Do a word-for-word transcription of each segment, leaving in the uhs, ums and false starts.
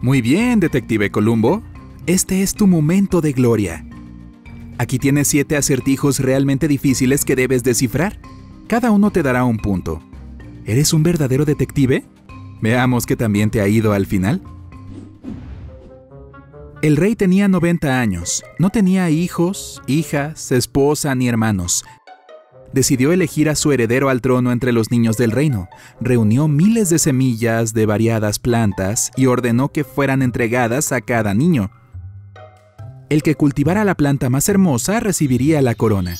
Muy bien, detective Columbo. Este es tu momento de gloria. Aquí tienes siete acertijos realmente difíciles que debes descifrar. Cada uno te dará un punto. ¿Eres un verdadero detective? Veamos qué también te ha ido al final. El rey tenía noventa años. No tenía hijos, hijas, esposa ni hermanos. Decidió elegir a su heredero al trono entre los niños del reino. Reunió miles de semillas de variadas plantas y ordenó que fueran entregadas a cada niño. El que cultivara la planta más hermosa recibiría la corona.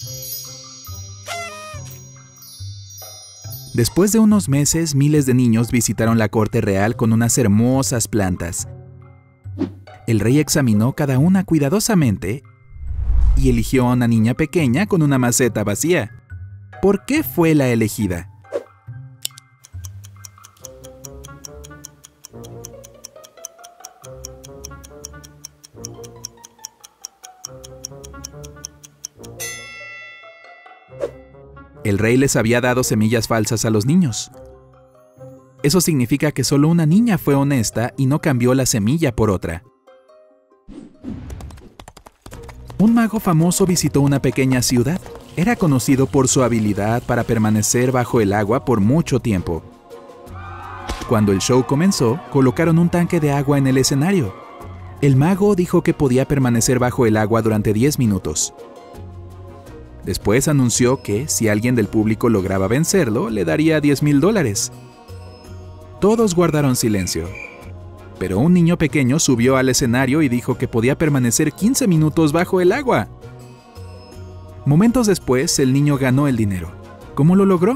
Después de unos meses, miles de niños visitaron la corte real con unas hermosas plantas. El rey examinó cada una cuidadosamente y eligió a una niña pequeña con una maceta vacía. ¿Por qué fue la elegida? El rey les había dado semillas falsas a los niños. Eso significa que solo una niña fue honesta y no cambió la semilla por otra. Un mago famoso visitó una pequeña ciudad. Era conocido por su habilidad para permanecer bajo el agua por mucho tiempo. Cuando el show comenzó, colocaron un tanque de agua en el escenario. El mago dijo que podía permanecer bajo el agua durante diez minutos. Después anunció que, si alguien del público lograba vencerlo, le daría diez mil dólares. Todos guardaron silencio. Pero un niño pequeño subió al escenario y dijo que podía permanecer quince minutos bajo el agua. Momentos después, el niño ganó el dinero. ¿Cómo lo logró?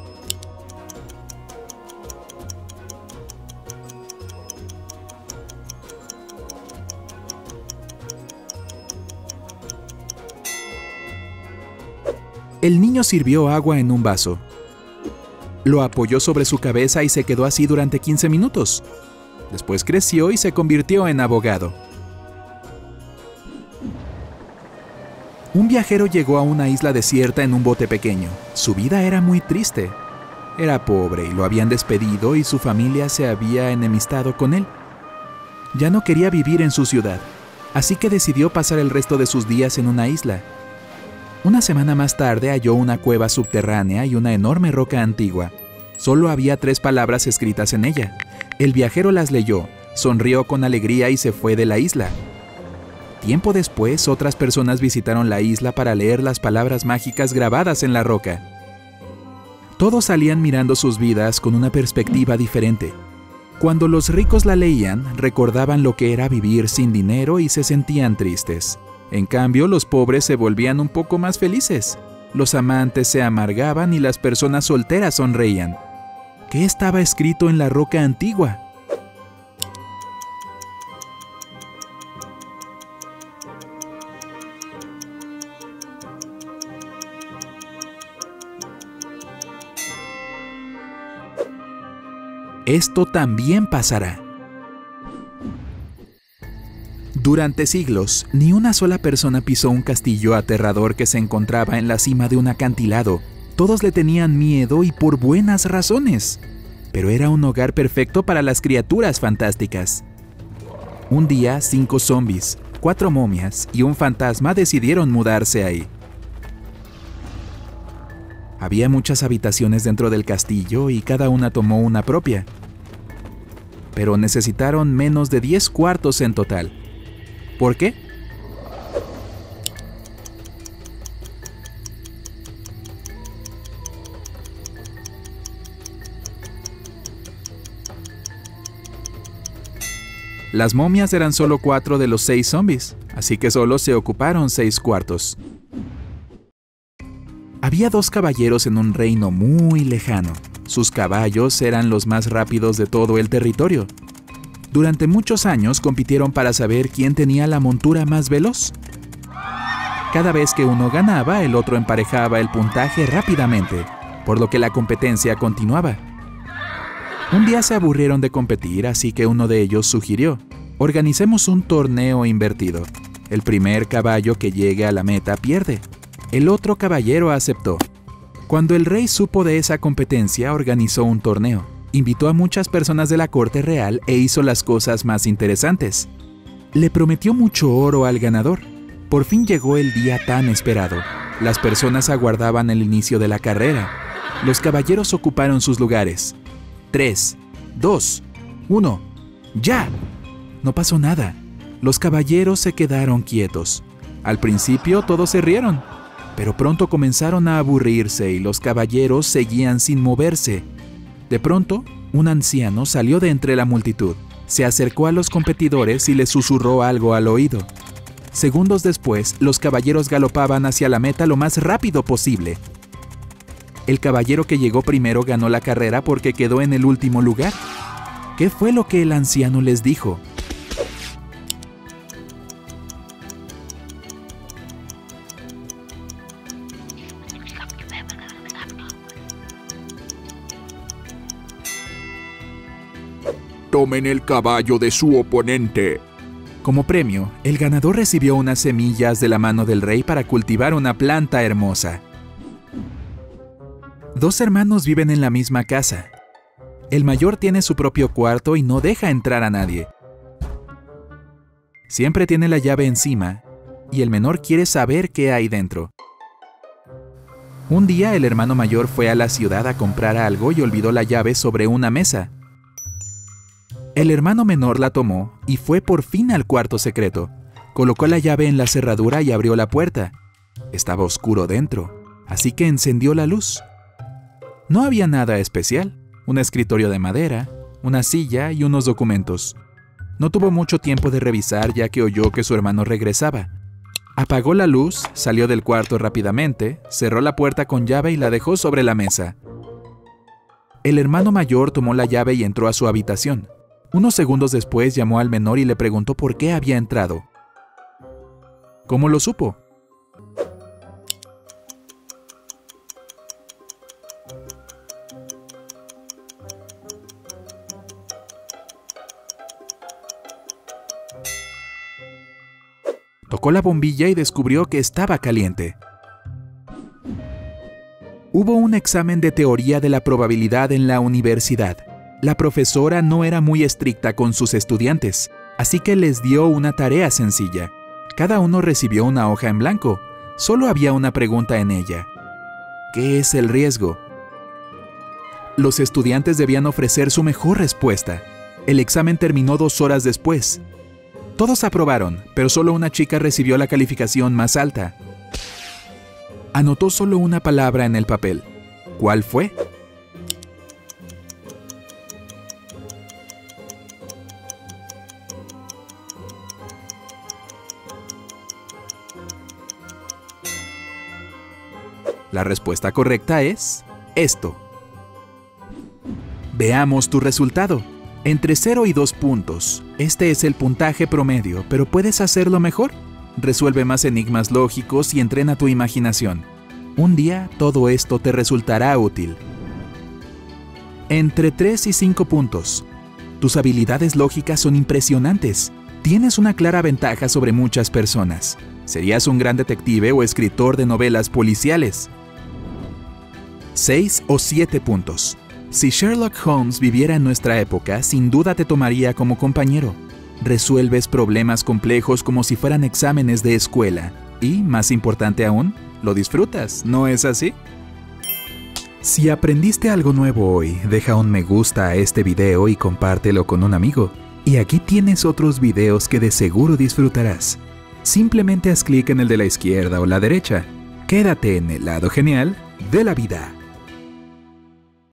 El niño sirvió agua en un vaso. Lo apoyó sobre su cabeza y se quedó así durante quince minutos. Después creció y se convirtió en abogado. Un viajero llegó a una isla desierta en un bote pequeño. Su vida era muy triste. Era pobre y lo habían despedido y su familia se había enemistado con él. Ya no quería vivir en su ciudad, así que decidió pasar el resto de sus días en una isla. Una semana más tarde halló una cueva subterránea y una enorme roca antigua. Solo había tres palabras escritas en ella. El viajero las leyó, sonrió con alegría y se fue de la isla. Tiempo después, otras personas visitaron la isla para leer las palabras mágicas grabadas en la roca. Todos salían mirando sus vidas con una perspectiva diferente. Cuando los ricos la leían, recordaban lo que era vivir sin dinero y se sentían tristes. En cambio, los pobres se volvían un poco más felices. Los amantes se amargaban y las personas solteras sonreían. ¿Qué estaba escrito en la roca antigua? Esto también pasará. Durante siglos, ni una sola persona pisó un castillo aterrador que se encontraba en la cima de un acantilado. Todos le tenían miedo y por buenas razones. Pero era un hogar perfecto para las criaturas fantásticas. Un día, cinco zombies, cuatro momias y un fantasma decidieron mudarse ahí. Había muchas habitaciones dentro del castillo y cada una tomó una propia. Pero necesitaron menos de diez cuartos en total. ¿Por qué? Las momias eran solo cuatro de los seis zombies, así que solo se ocuparon seis cuartos. Había dos caballeros en un reino muy lejano. Sus caballos eran los más rápidos de todo el territorio. Durante muchos años compitieron para saber quién tenía la montura más veloz. Cada vez que uno ganaba, el otro emparejaba el puntaje rápidamente, por lo que la competencia continuaba. Un día se aburrieron de competir, así que uno de ellos sugirió: organicemos un torneo invertido. El primer caballo que llegue a la meta pierde. El otro caballero aceptó. Cuando el rey supo de esa competencia, organizó un torneo. Invitó a muchas personas de la corte real e hizo las cosas más interesantes. Le prometió mucho oro al ganador. Por fin llegó el día tan esperado. Las personas aguardaban el inicio de la carrera. Los caballeros ocuparon sus lugares. Tres, dos, uno, ¡ya! No pasó nada. Los caballeros se quedaron quietos. Al principio todos se rieron, pero pronto comenzaron a aburrirse y los caballeros seguían sin moverse. De pronto, un anciano salió de entre la multitud. Se acercó a los competidores y les susurró algo al oído. Segundos después, los caballeros galopaban hacia la meta lo más rápido posible. El caballero que llegó primero ganó la carrera porque quedó en el último lugar. ¿Qué fue lo que el anciano les dijo? Tomen el caballo de su oponente. Como premio, el ganador recibió unas semillas de la mano del rey para cultivar una planta hermosa. Dos hermanos viven en la misma casa. El mayor tiene su propio cuarto y no deja entrar a nadie. Siempre tiene la llave encima y el menor quiere saber qué hay dentro. Un día el hermano mayor fue a la ciudad a comprar algo y olvidó la llave sobre una mesa. El hermano menor la tomó y fue por fin al cuarto secreto. Colocó la llave en la cerradura y abrió la puerta. Estaba oscuro dentro, así que encendió la luz. No había nada especial. Un escritorio de madera, una silla y unos documentos. No tuvo mucho tiempo de revisar ya que oyó que su hermano regresaba. Apagó la luz, salió del cuarto rápidamente, cerró la puerta con llave y la dejó sobre la mesa. El hermano mayor tomó la llave y entró a su habitación. Unos segundos después llamó al menor y le preguntó por qué había entrado. ¿Cómo lo supo? Tocó la bombilla y descubrió que estaba caliente. Hubo un examen de teoría de la probabilidad en la universidad. La profesora no era muy estricta con sus estudiantes, así que les dio una tarea sencilla. Cada uno recibió una hoja en blanco. Solo había una pregunta en ella. ¿Qué es el riesgo? Los estudiantes debían ofrecer su mejor respuesta. El examen terminó dos horas después. Todos aprobaron, pero solo una chica recibió la calificación más alta. Anotó solo una palabra en el papel. ¿Cuál fue? La respuesta correcta es esto. Veamos tu resultado. Entre cero y dos puntos. Este es el puntaje promedio, pero ¿puedes hacerlo mejor? Resuelve más enigmas lógicos y entrena tu imaginación. Un día todo esto te resultará útil. Entre tres y cinco puntos. Tus habilidades lógicas son impresionantes. Tienes una clara ventaja sobre muchas personas. Serías un gran detective o escritor de novelas policiales. seis o siete puntos. Si Sherlock Holmes viviera en nuestra época, sin duda te tomaría como compañero. Resuelves problemas complejos como si fueran exámenes de escuela. Y, más importante aún, lo disfrutas, ¿no es así? Si aprendiste algo nuevo hoy, deja un me gusta a este video y compártelo con un amigo. Y aquí tienes otros videos que de seguro disfrutarás. Simplemente haz clic en el de la izquierda o la derecha. Quédate en el lado genial de la vida.